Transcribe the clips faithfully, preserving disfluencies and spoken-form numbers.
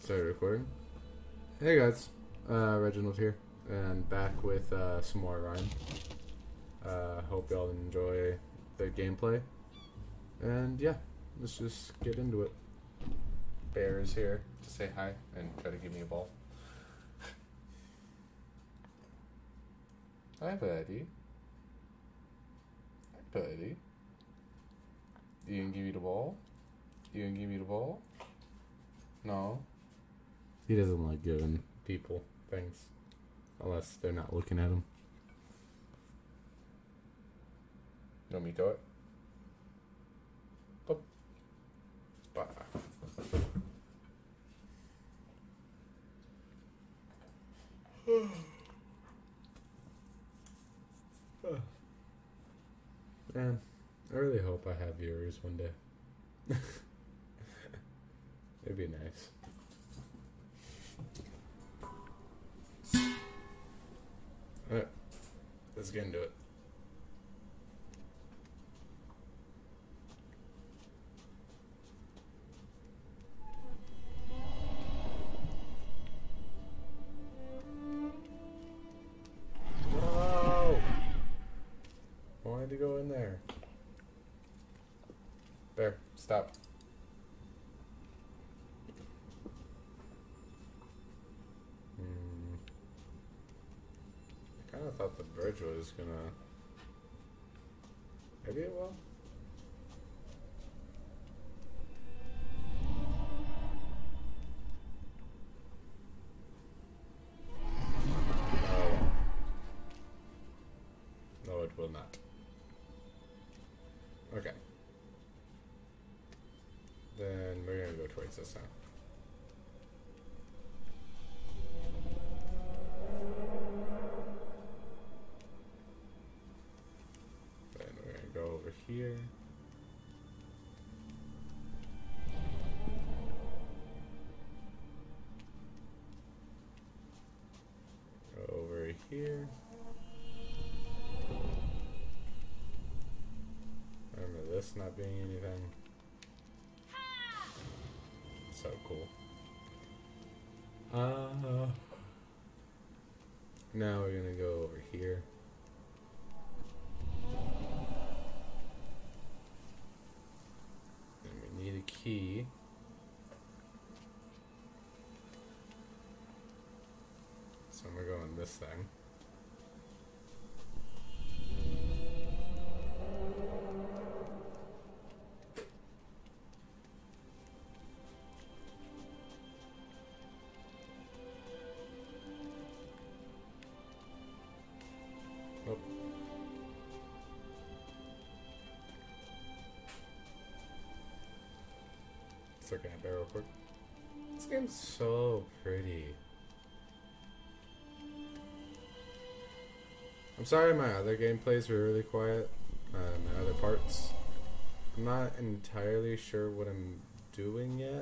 Started recording. Hey guys, uh, Reginald here, and back with uh, some more Rime. Uh, hope y'all enjoy the gameplay, and yeah, let's just get into it. Bear is here to say hi and try to give me a ball. Hi, buddy. Hi, buddy. You gonna give me the ball? You gonna give me the ball? No. He doesn't like giving people things unless they're not looking at him. You want me to do it? Boop. Bah. Man, I really hope I have viewers one day. It'd be nice. Alright, let's get into it. No! I wanted to go in there. Bear, stop. I kind of thought the bridge was gonna. Maybe it will. No. No, it will not. Okay. Then we're gonna go towards this now. Over here. Over here. Remember this not being anything. So cool. Uh, now we're gonna go over here. Need a key. So I'm gonna go on this thing. Oh. Looking at real quick. This game's so pretty. I'm sorry my other gameplays were really quiet. Uh, my other parts. I'm not entirely sure what I'm doing yet.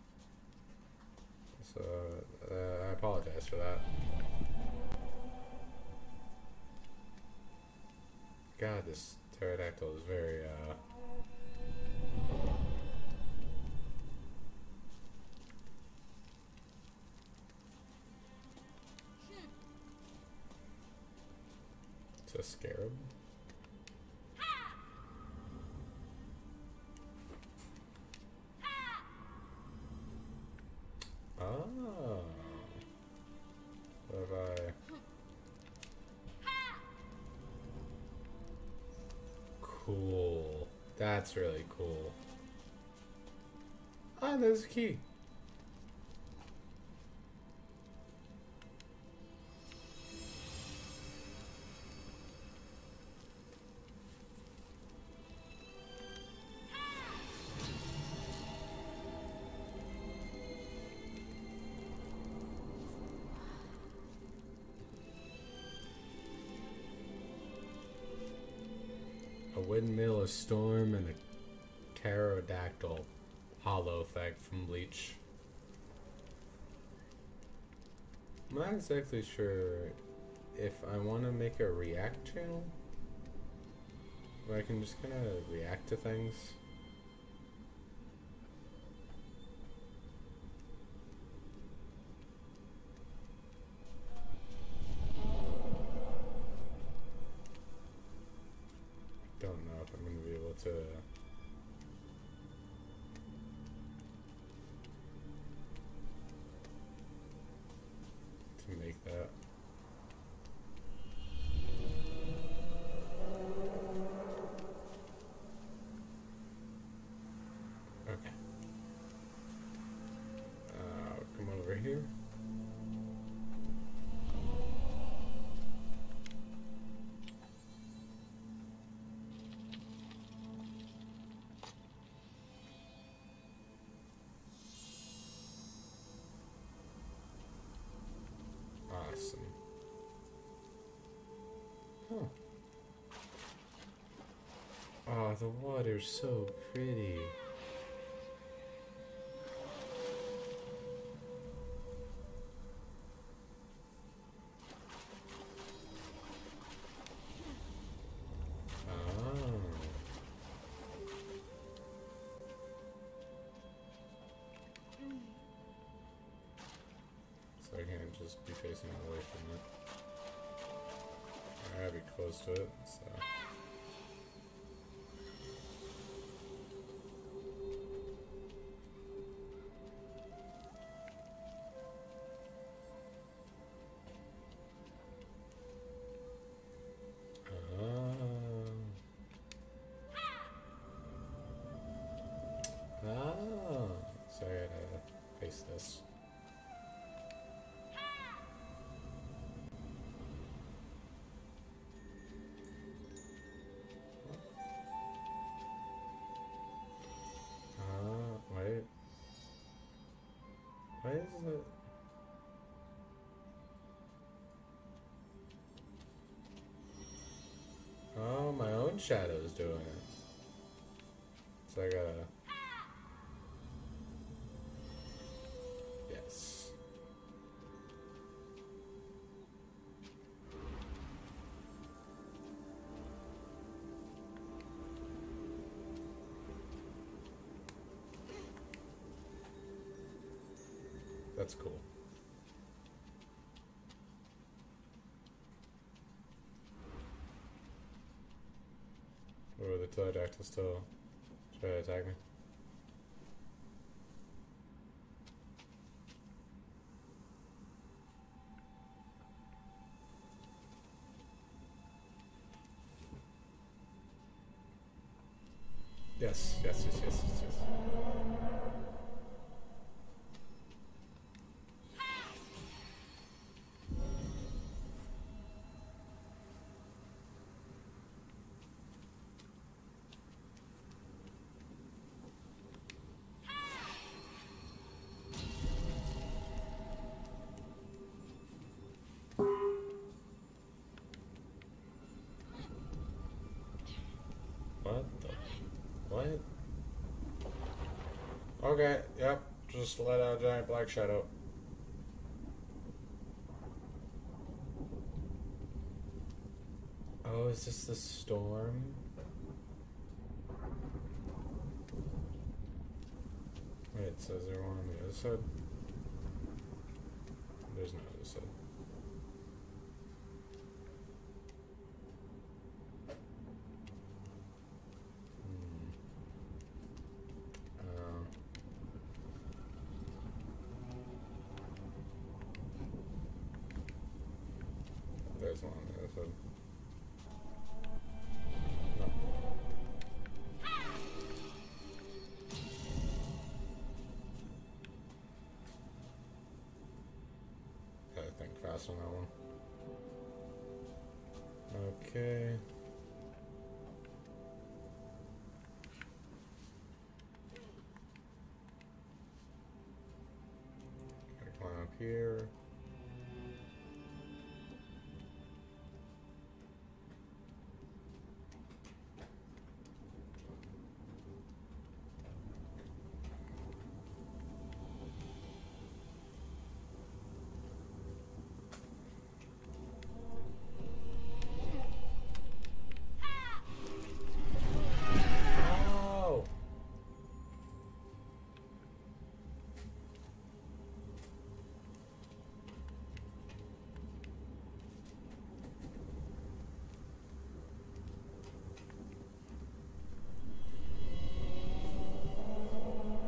So uh, I apologize for that. God, this pterodactyl is very uh It's a scarab. Oh. What have I? Cool. That's really cool. Ah, there's a key. A windmill, a storm, and a pterodactyl hollow effect from Bleach. I'm not exactly sure if I want to make a react channel where I can just kind of react to things. Yeah. Okay. Uh, come over here. Awesome. Huh. Oh, the water's so pretty. Oh. So I can't just be facing away from it. I gotta be close to it, so. Oh, so I gotta face this. Oh, wait. Why is it? Oh, my own shadow's doing it. So I gotta. Yes. That's cool. Or the pterodactyl still try to attack me. Yes, yes, yes, yes, yes, yes. What the? What? Okay, yep. Just let out a giant black shadow. Oh, is this the storm? Wait, so is there one on the other side? There's no other side. Hmm. Uh, there's one on the other side. No. Gotta think fast on that one. Okay. Gotta climb up here.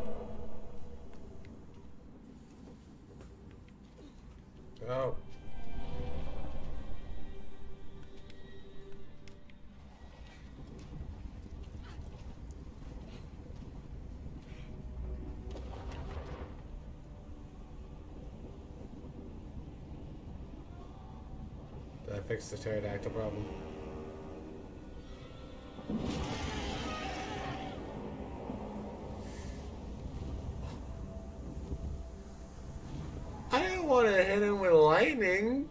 Oh. to fix the pterodactyl problem. I didn't want to hit him with lightning.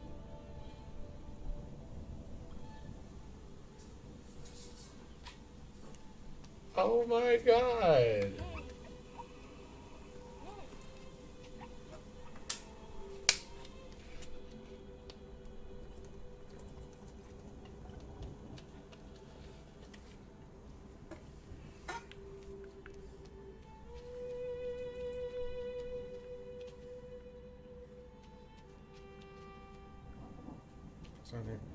Oh my god. What's on here?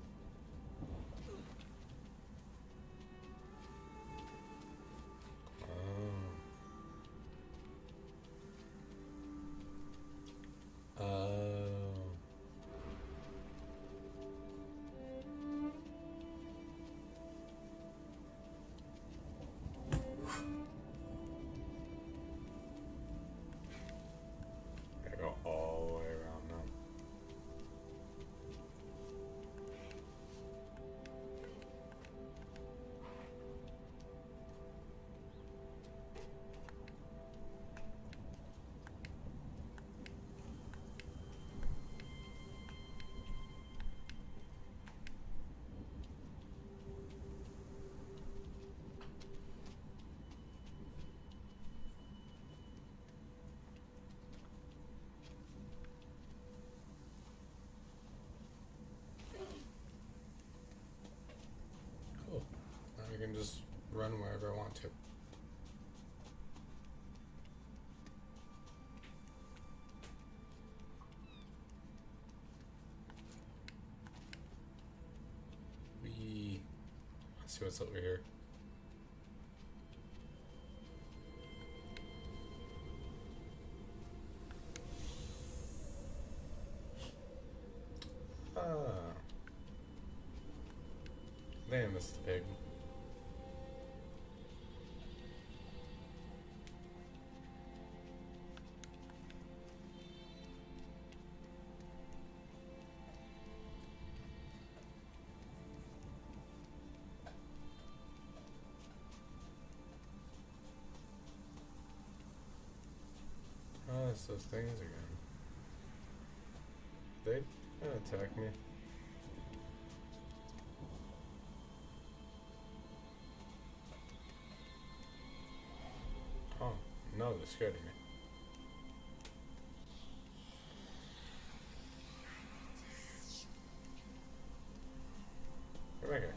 I can just run wherever I want to. We let's see what's over here. Ah, I think I missed the pig. Oh, it's those things again. They gonna attack me. Oh, no, they're scared of me. Come back here.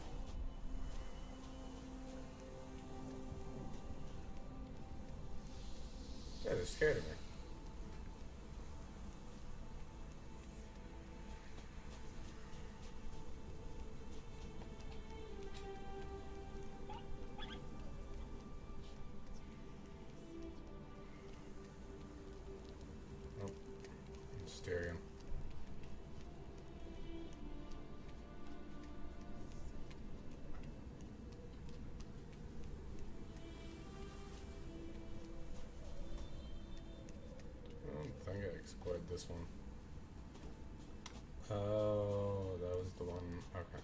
Yeah, they're scared of me. Stereo. I don't think I explored this one. Oh, that was the one. Okay.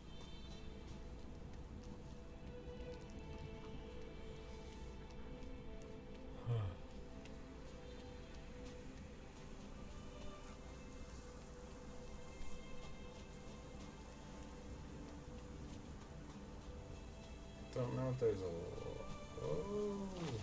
Don't know if there's a. Oh.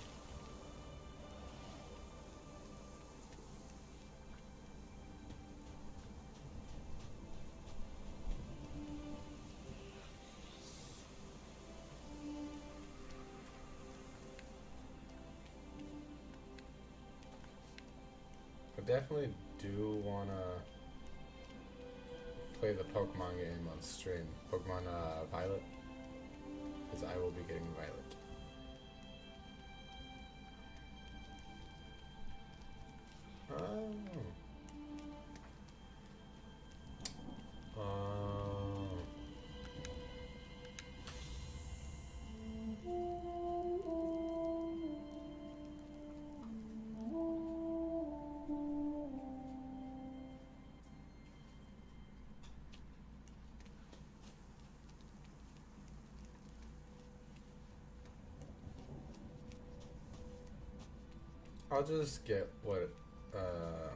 I definitely do wanna play the Pokemon game on stream. Pokemon uh, Violet. Because I will be getting Violet. Oh. Oh. I'll just get what uh,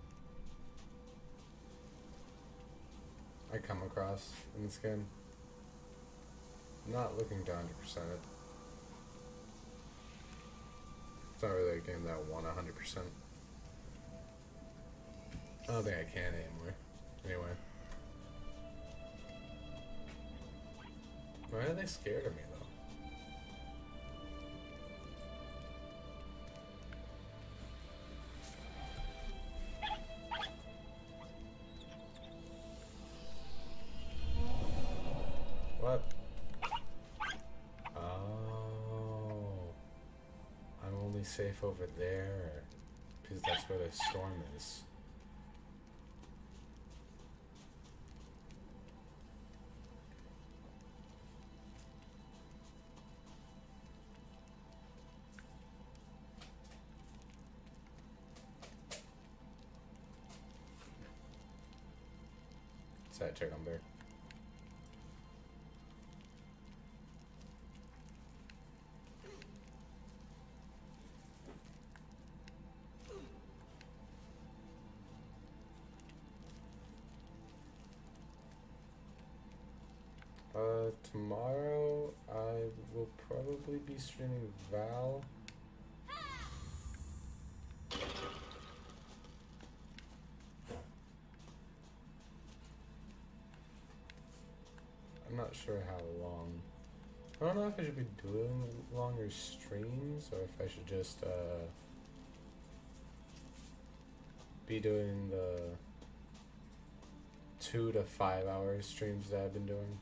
I come across in this game. I'm not looking to one hundred percent it. It's not really a game that I want one hundred percent. I don't think I can anymore. Anyway. Why are they scared of me, though? What? Oh. I'm only safe over there. Because that's where the storm is. That check on there. Uh, tomorrow I will probably be streaming Val. I'm not sure how long. I don't know if I should be doing longer streams or if I should just uh, be doing the two to five hour streams that I've been doing.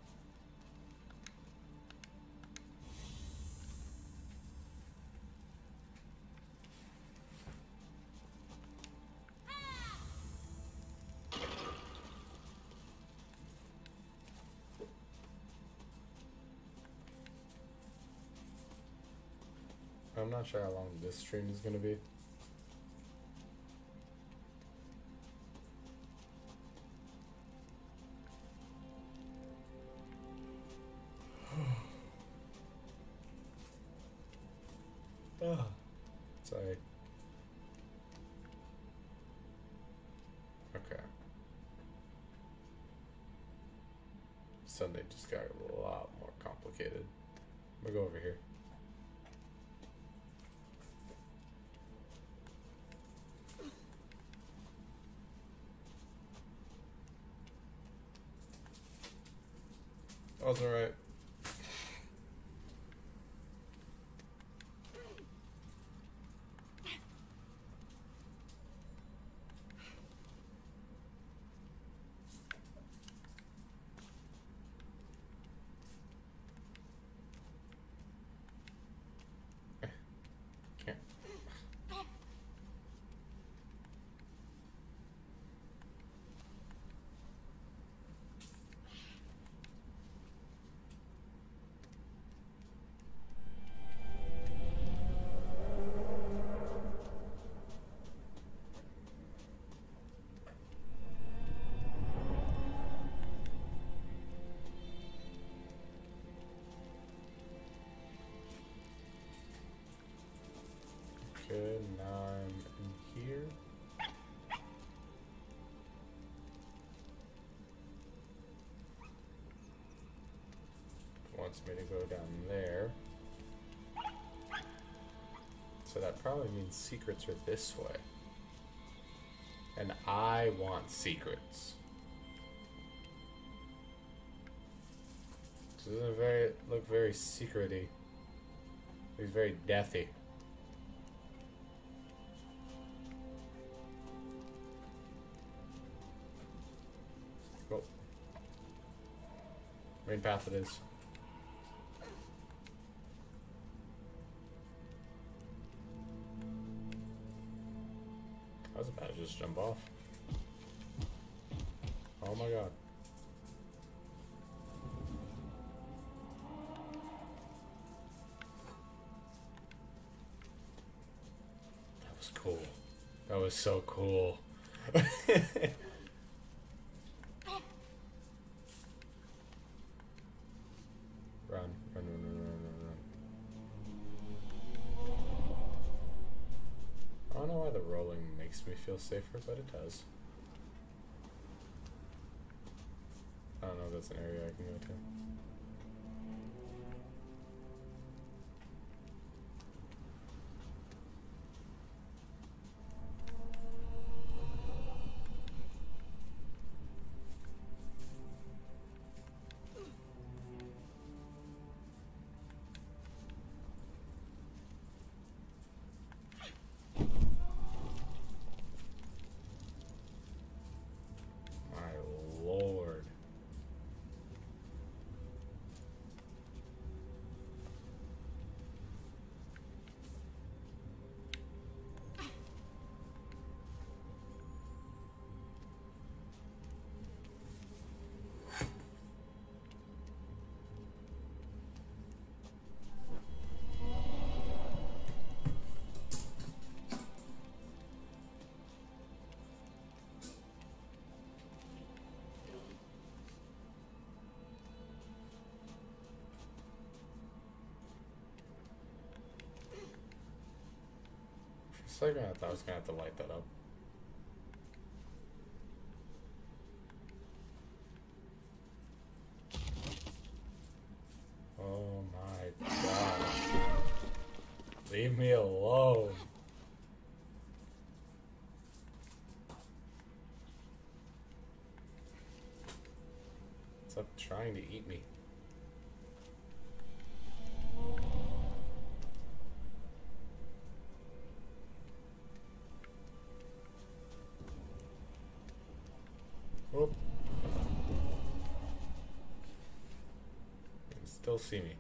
I'm not sure how long this stream is going to be. Oh, sorry. Okay. Sunday just got a lot more complicated. I'm gonna go over here. That was alright. Can't. Okay, now I'm in here. It wants me to go down there. So that probably means secrets are this way. And I want secrets. So it doesn't very look very secrety. It's very deathy. Go. Main path it is. I was about to just jump off. Oh my god. That was cool. That was so cool. Run, run, run, run, run, run, run. makes me feel safer, but it does. I don't know if that's an area I can go to. For a second, I thought I was gonna have to light that up. Oh my god. Leave me alone. Stop trying to eat me. Oh. You can still see me.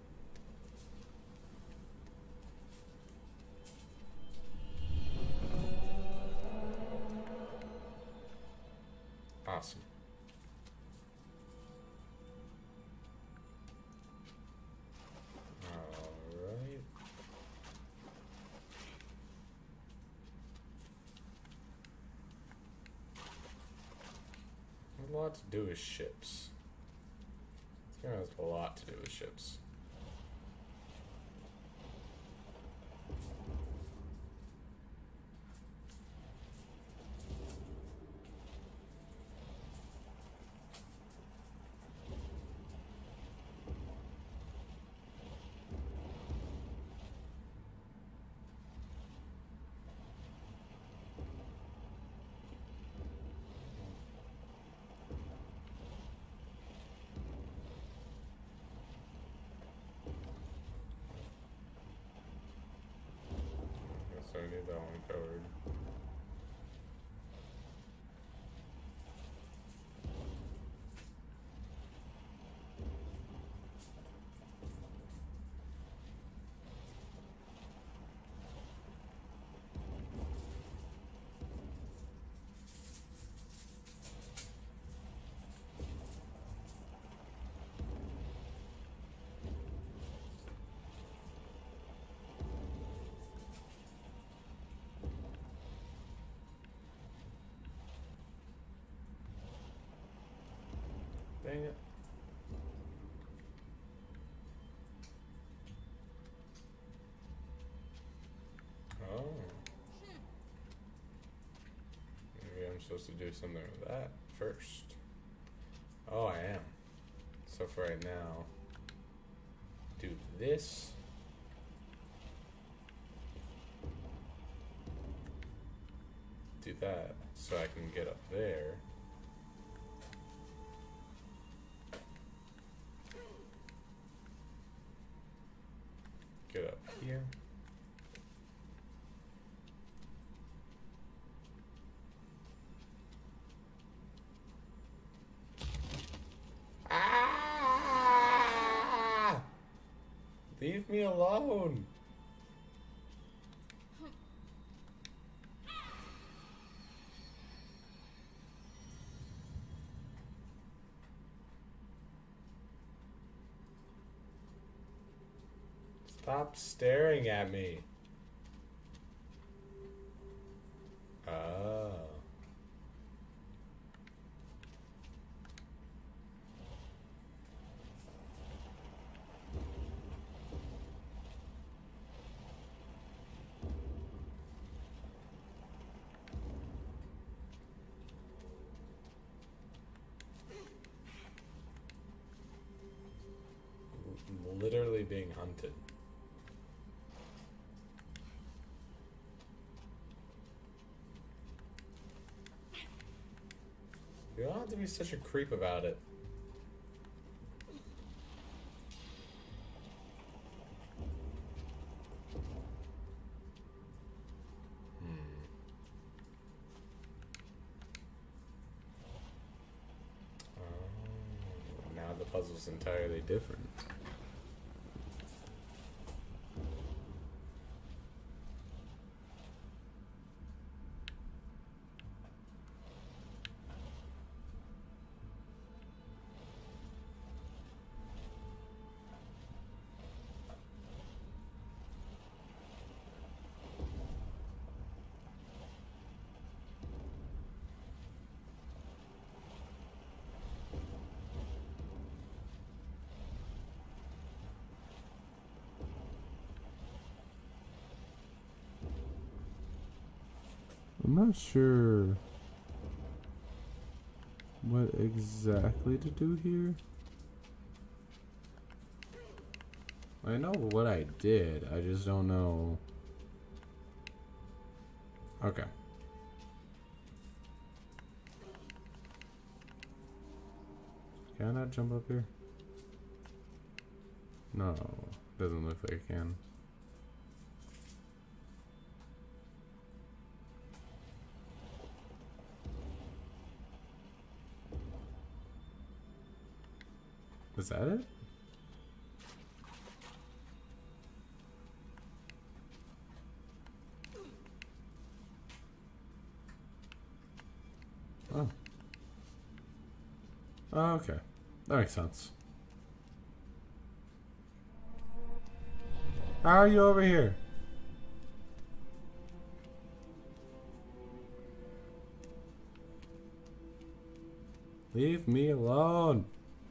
Awesome. Alright. A lot to do with ships. This game has a lot to do with ships. So I need that one covered. Dang it. Oh. Maybe I'm supposed to do something with that first. Oh, I am. So for right now, do this. Do that so I can get up there. Get up here. Ah! Leave me alone. Stop staring at me. Oh. being hunted. You don't have to be such a creep about it. The puzzle's entirely different. I'm not sure what exactly to do here. I know what I did, I just don't know. Okay. Can I jump up here? No, doesn't look like I can. Is that it? Oh. Oh, okay. That makes sense. How are you over here? Leave me alone.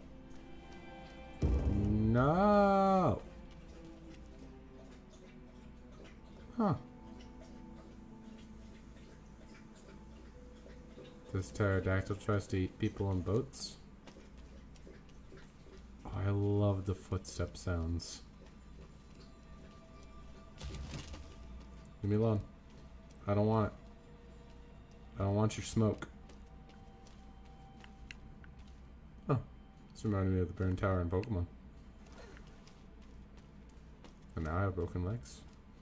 No. Huh. This pterodactyl tries to eat people on boats. Oh, I love the footstep sounds. Leave me alone. I don't want it. I don't want your smoke. Oh, this reminded me of the Burn Tower in Pokemon. And now I have broken legs.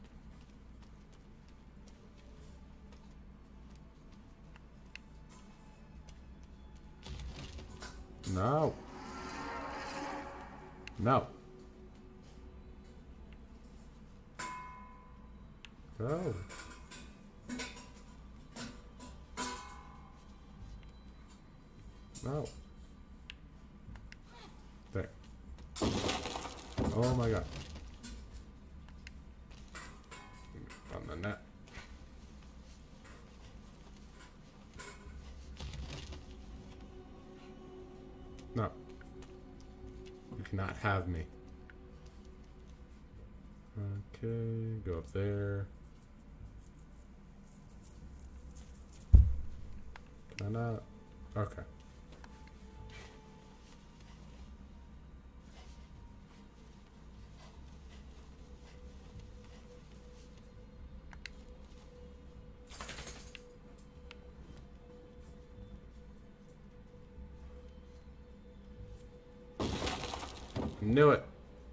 No. No. Go. No. There. Oh my god. On the net. No. You cannot have me. Okay, go up there. Can I not? Okay. Knew it.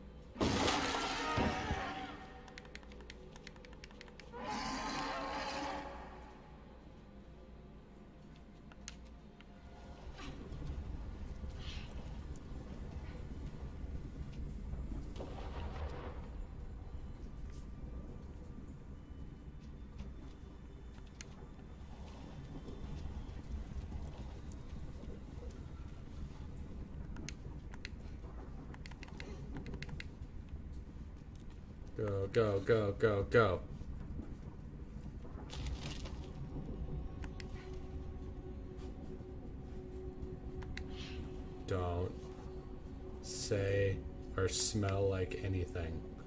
Go, go, go, go, go. Don't say or smell like anything.